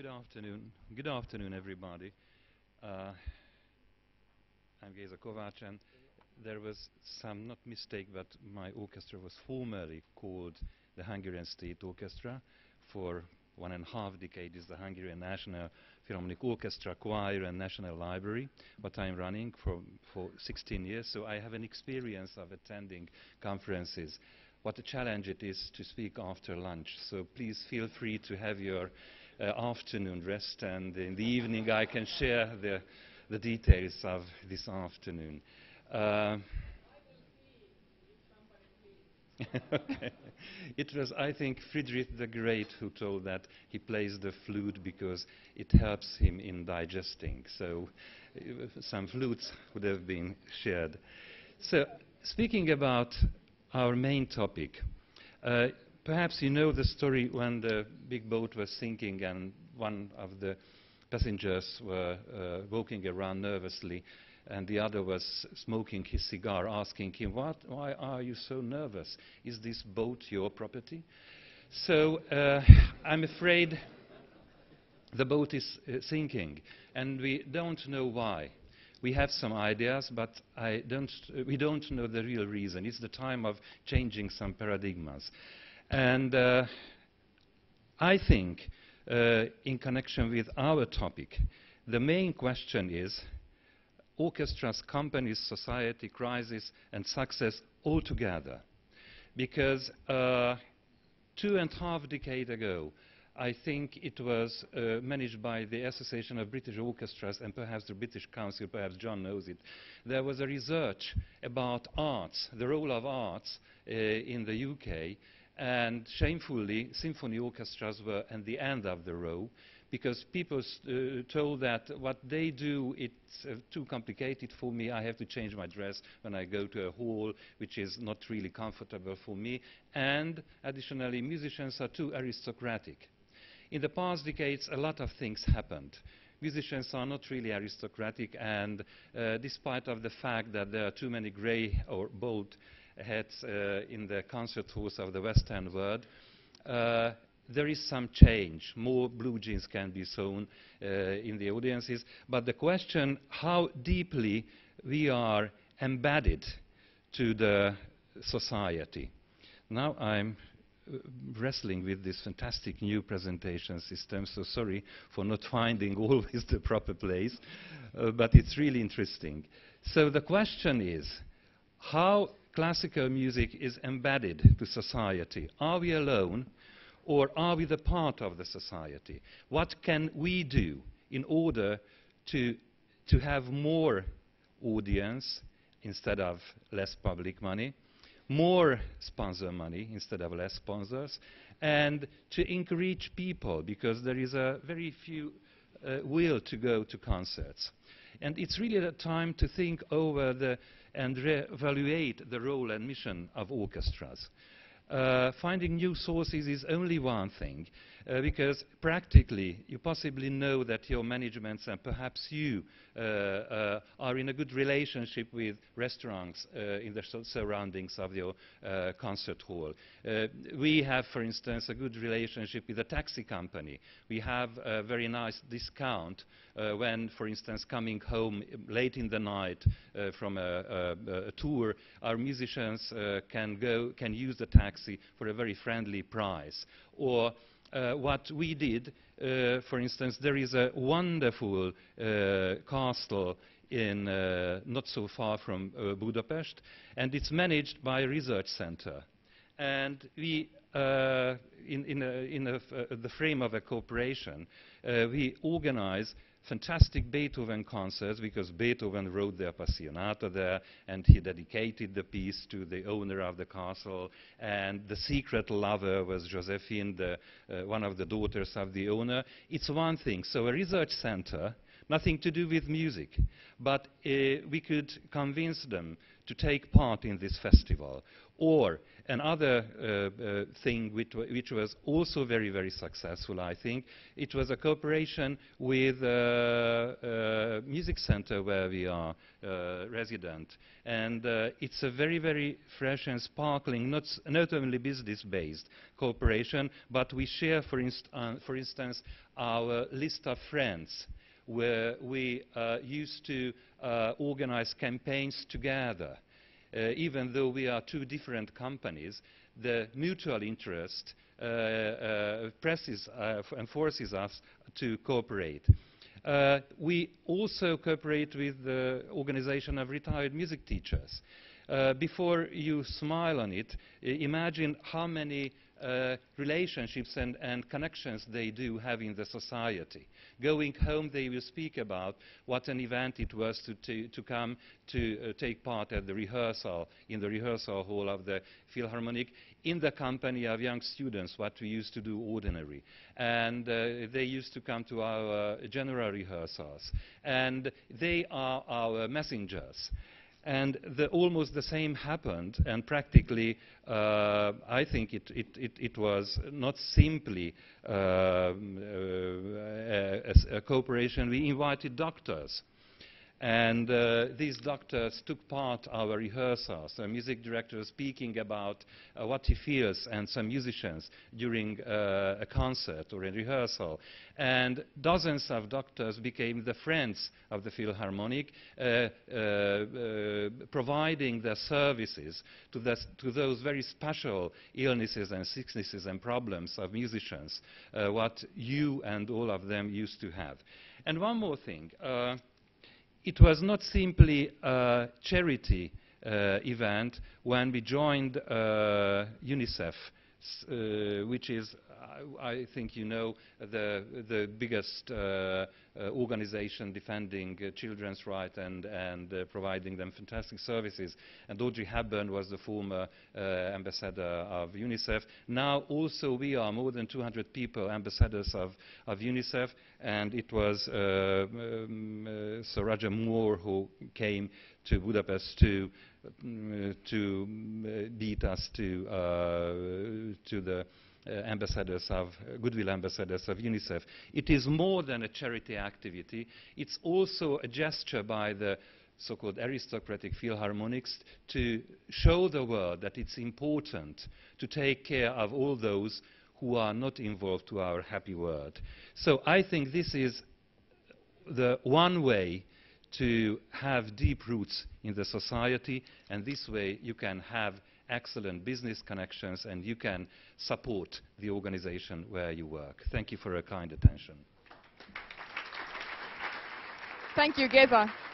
Good afternoon. Good afternoon, everybody. Uh, I'm Géza Kovács, and there was some not mistake, but my orchestra was formerly called the Hungarian State Orchestra. For 1.5 decades is the Hungarian National Philharmonic Orchestra, Choir and National Library, what I'm running for 16 years. So I have an experience of attending conferences. What a challenge it is to speak after lunch. So please feel free to have your afternoon rest, and in the evening I can share the details of this afternoon. Okay. It was, I think, Friedrich the Great who told that he plays the flute because it helps him in digesting. So some flutes would have been shared. So speaking about our main topic, perhaps you know the story when the big boat was sinking and one of the passengers were walking around nervously, and the other was smoking his cigar, asking him, why are you so nervous? Is this boat your property? So I'm afraid the boat is sinking, and we don't know why. We have some ideas, but we don't know the real reason. It's the time of changing some paradigms. And I think, in connection with our topic, the main question is orchestras, companies, society, crisis, and success all together. Because 2.5 decades ago, I think it was managed by the Association of British Orchestras and perhaps the British Council, perhaps John knows it. There was a research about arts, the role of arts in the UK, and shamefully, symphony orchestras were at the end of the row because people told that what they do, it's too complicated for me. I have to change my dress when I go to a hall, which is not really comfortable for me. And additionally, musicians are too aristocratic. In the past decades, a lot of things happened. Musicians are not really aristocratic, and despite of the fact that there are too many grey or bald heads in the concert halls of the Western world, there is some change. More blue jeans can be sewn in the audiences. But the question, how deeply we are embedded to the society. Now I'm wrestling with this fantastic new presentation system, so sorry for not finding always the proper place, but it's really interesting. So the question is, how classical music is embedded to society? Are we alone, or are we the part of the society? What can we do in order to have more audience instead of less public money, more sponsor money instead of less sponsors, and to encourage people, because there is a very few will to go to concerts. And it's really the time to think over and re-evaluate the role and mission of orchestras. Finding new sources is only one thing, because practically you possibly know that your managements and perhaps you are in a good relationship with restaurants in the surroundings of your concert hall. We have, for instance, a good relationship with a taxi company. We have a very nice discount when, for instance, coming home late in the night from a tour, our musicians can use the taxi for a very friendly price. Or what we did, for instance, there is a wonderful castle in not so far from Budapest, and it's managed by a research center. And we, in the frame of a cooperation, we organize fantastic Beethoven concerts, because Beethoven wrote the Appassionata there, and he dedicated the piece to the owner of the castle, and the secret lover was Josephine, one of the daughters of the owner. It's one thing. So a research center nothing to do with music, but we could convince them to take part in this festival. Or another thing which was also very, very successful, I think, it was a cooperation with a music center where we are resident. And it's a very, very fresh and sparkling, not only business-based cooperation, but we share, for instance, our list of friends, where we used to organize campaigns together. Even though we are two different companies, the mutual interest presses and forces us to cooperate. We also cooperate with the organization of retired music teachers. Before you smile on it, imagine how many relationships and connections they do have in the society. Going home, they will speak about what an event it was to come to take part at the rehearsal, in the rehearsal hall of the Philharmonic, in the company of young students, what we used to do ordinary. And they used to come to our general rehearsals. And they are our messengers. And almost the same happened, and practically I think it was not simply a cooperation. We invited doctors, and these doctors took part in our rehearsals. A music director speaking about what he feels, and some musicians during a concert or a rehearsal. And dozens of doctors became the friends of the Philharmonic, providing their services to those very special illnesses and sicknesses and problems of musicians, what you and all of them used to have. And one more thing. It was not simply a charity event when we joined UNICEF, which is, I think you know, the biggest organization defending children's rights and providing them fantastic services. And Audrey Hepburn was the former ambassador of UNICEF. Now also we are more than 200 people ambassadors of UNICEF, and it was Sir Roger Moore who came to Budapest to beat us to the ambassadors of goodwill ambassadors of UNICEF. It is more than a charity activity. It's also a gesture by the so-called aristocratic Philharmonics to show the world that it's important to take care of all those who are not involved to our happy world. So I think this is the one way to have deep roots in the society, and this way you can have excellent business connections and you can support the organization where you work. Thank you for your kind attention. Thank you, Geza.